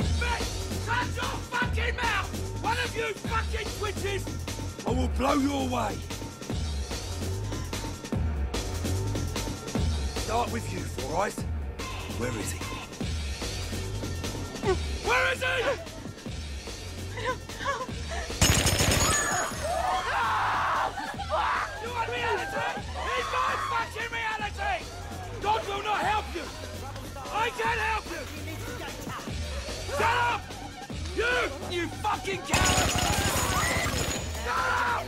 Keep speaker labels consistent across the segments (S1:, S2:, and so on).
S1: bitch! Shut your fucking mouth! One of you fucking twitches! I will blow you away. Start with you, Four Eyes. Where is he? Where is he?
S2: I don't know.
S1: You want reality? He's my fucking reality! God will not help you! I can't help you! Shut up! You fucking coward! Shut up!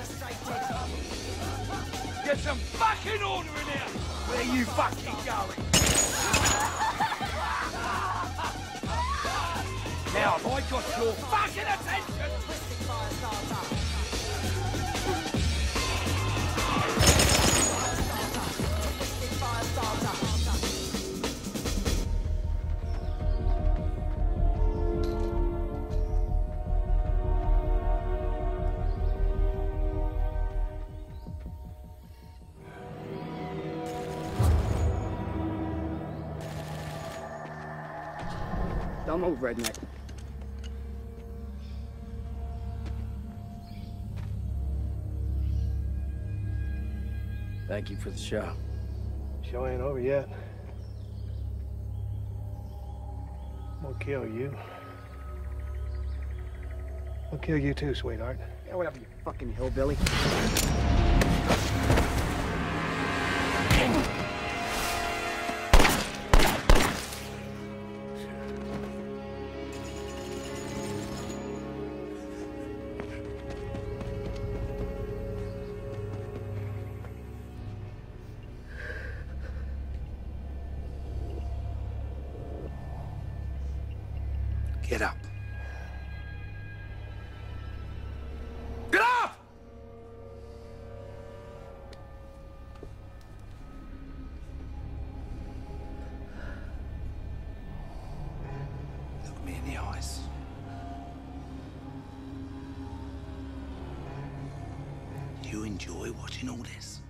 S1: Get some fucking order in here! Where are you fucking going? Now have I got your fucking attention?
S3: Don't move, redneck. Thank you for the show.
S4: Show ain't over yet. I'm gonna kill you. I'll kill you too, sweetheart.
S3: Yeah, whatever, you fucking hillbilly.
S1: Get up. Get up! Look me in the eyes. You enjoy watching all this?